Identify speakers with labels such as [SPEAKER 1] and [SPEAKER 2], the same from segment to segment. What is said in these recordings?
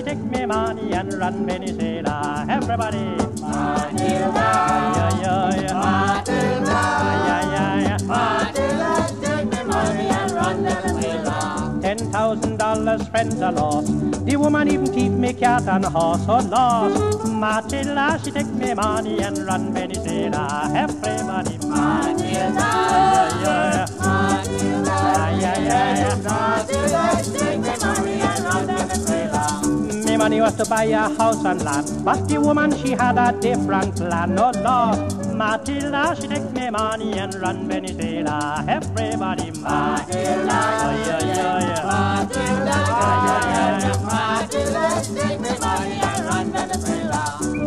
[SPEAKER 1] take me money and run Venezuela. Everybody.
[SPEAKER 2] Matilda, Matilda, Matilda, take me money and run Venezuela.
[SPEAKER 1] $10,000 friends are lost. The woman even keep me cat and horse. Oh, lost. Matilda, she take me money and run Venezuela. Everybody.
[SPEAKER 2] Matilda, Matilda, Matilda, take me money and run Venezuela.
[SPEAKER 1] Me money was to buy a house and land, but the woman she had a different plan. Oh, lost. Matilda, she take me money and run Venezuela. Everybody.
[SPEAKER 2] Matilda, Matilda, Matilda, take me money and run Venezuela.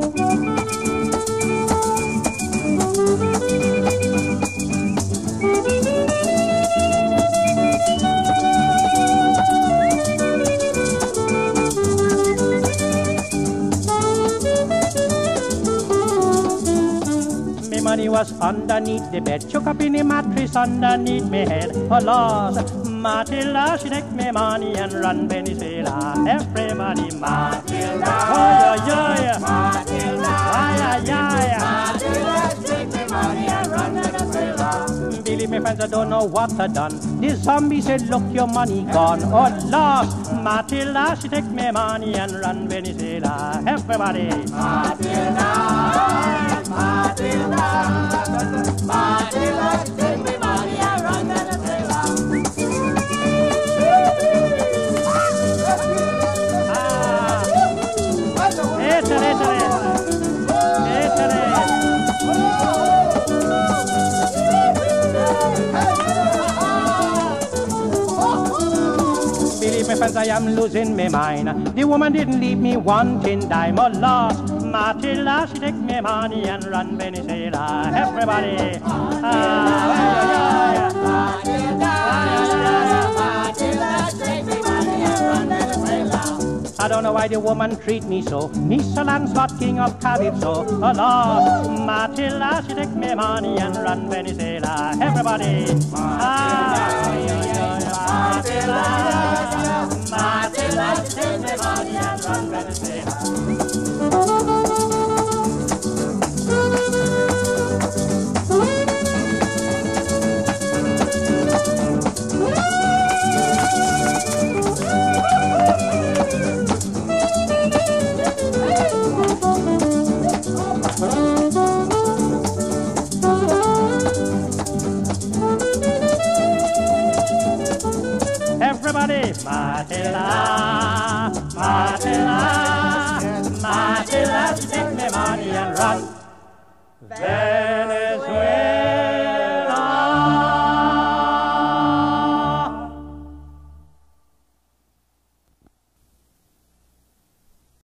[SPEAKER 1] Money was underneath the bed, shook up in the mattress underneath me head. Oh, Lord, Matilda, she take me money and run Venezuela. Everybody, Matilda,
[SPEAKER 2] oh, yeah, Matilda, Matilda, take me money and run Venezuela.
[SPEAKER 1] Believe me, friends, I don't know what I done. The zombie said, look, your money gone. Oh, Lord, Matilda, she take me money and run Venezuela. Everybody,
[SPEAKER 2] Matilda, Matilda, Matilda, take me money and run Venezuela.
[SPEAKER 1] Believe me, friends, I am losing my mind. The woman didn't leave me wanting dime or lost. Matilda, she take me money and run Venezuela. Everybody. I don't know why the woman treat me so. Me Sir Lancelot, king of Calypso. Oh, Lord. Matilda, she take me money and run Venezuela. Everybody.
[SPEAKER 2] Matilda, Matilda, take me money and run Venezuela.
[SPEAKER 1] Everybody, Matilda, Matilda, Matilda, she take me money and run.